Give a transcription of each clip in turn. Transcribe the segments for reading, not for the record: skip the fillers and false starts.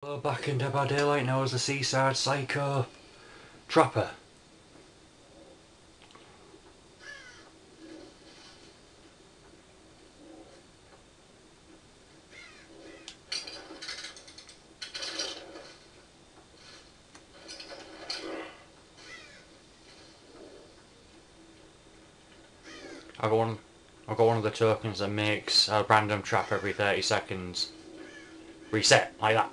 Back in Dead by Daylight now as the Seaside Psycho Trapper. I've got one of the tokens that makes a random trap every 30 seconds reset, like that.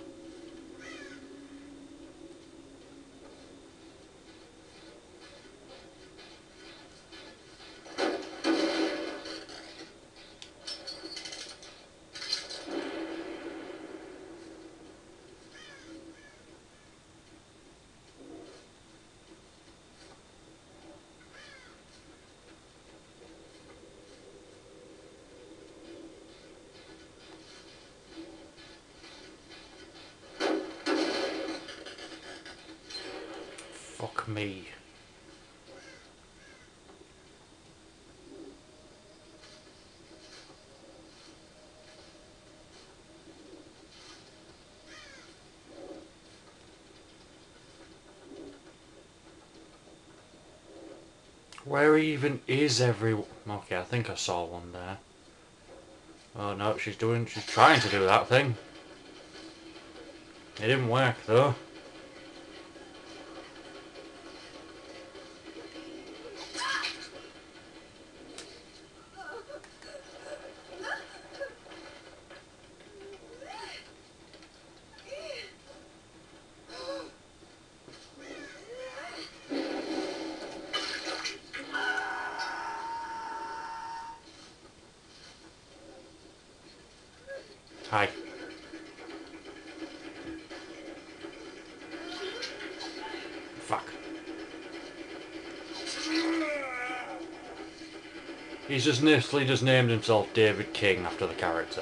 Fuck me. Where even is everyone? Okay, I think I saw one there. Oh no, she's trying to do that thing. It didn't work though. Hi. Fuck. He's just named himself David King after the character.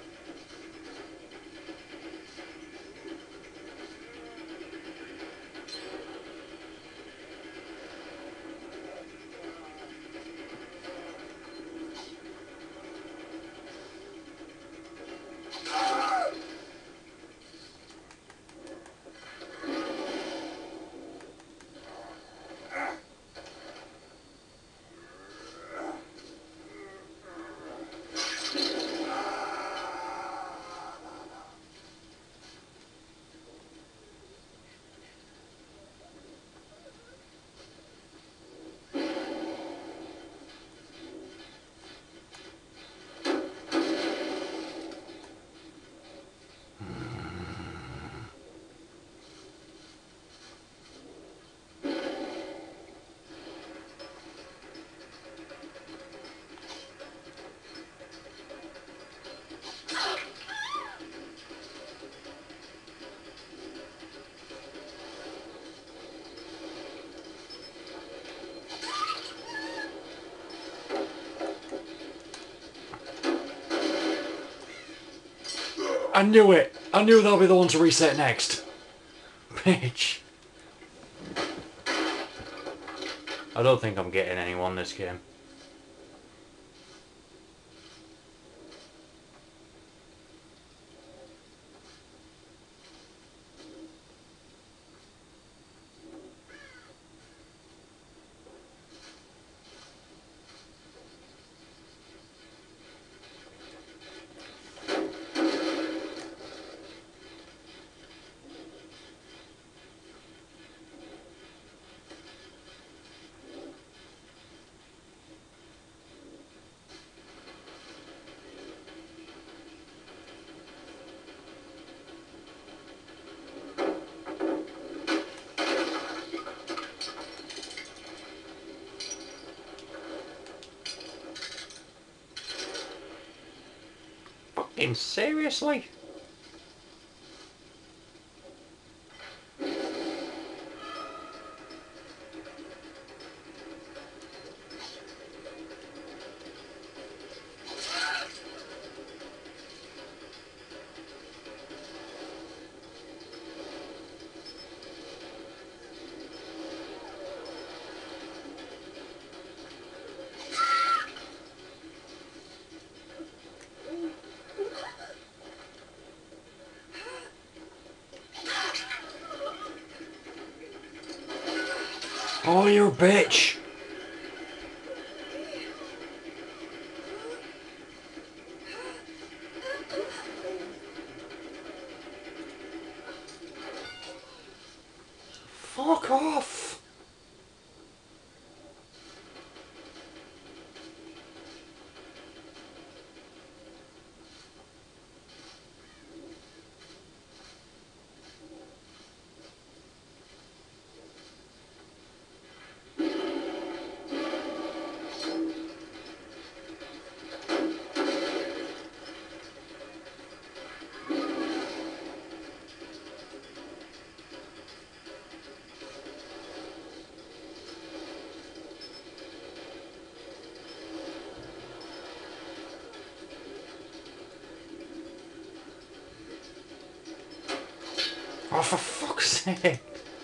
I knew it! I knew they'll be the one to reset next. Bitch. I don't think I'm getting anyone this game. Fucking seriously? Oh, you bitch! Fuck off! Oh, for fuck's sake!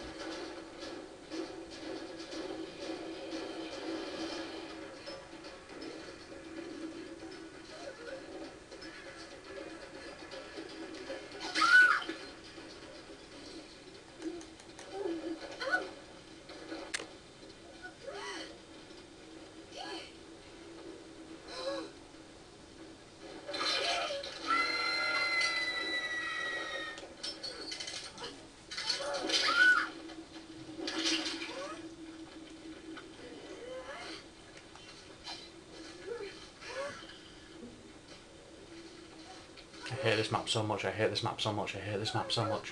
I hate this map so much, I hate this map so much, I hate this map so much.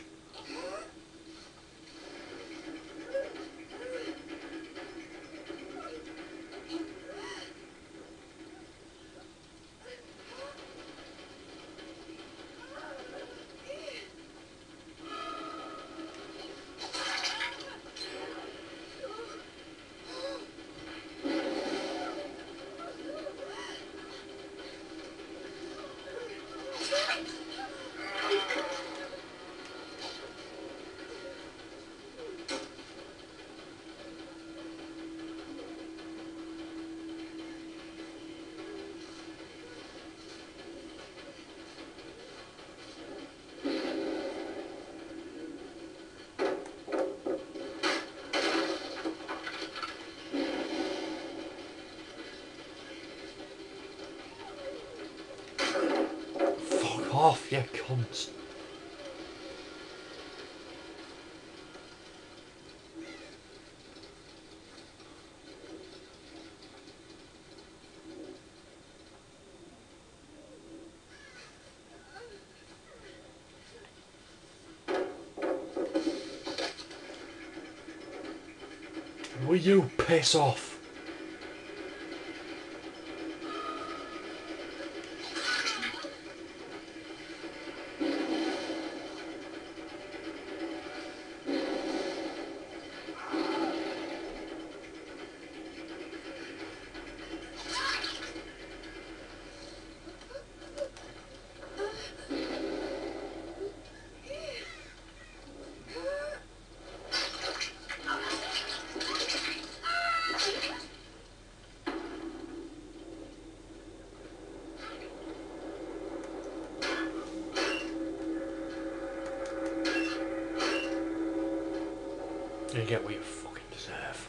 Fuck off, you cunts. Will you piss off? You get what you fucking deserve.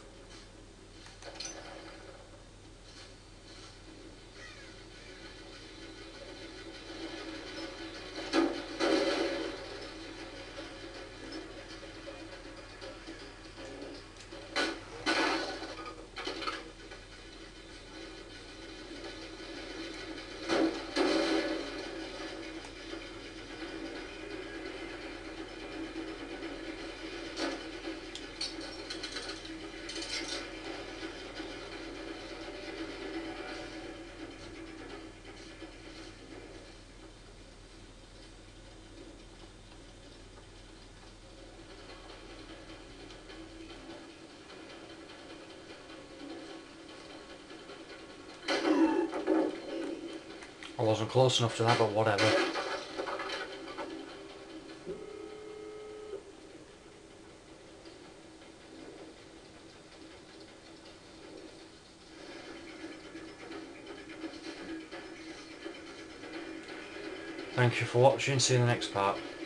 I wasn't close enough to that, but whatever. Thank you for watching, see you in the next part.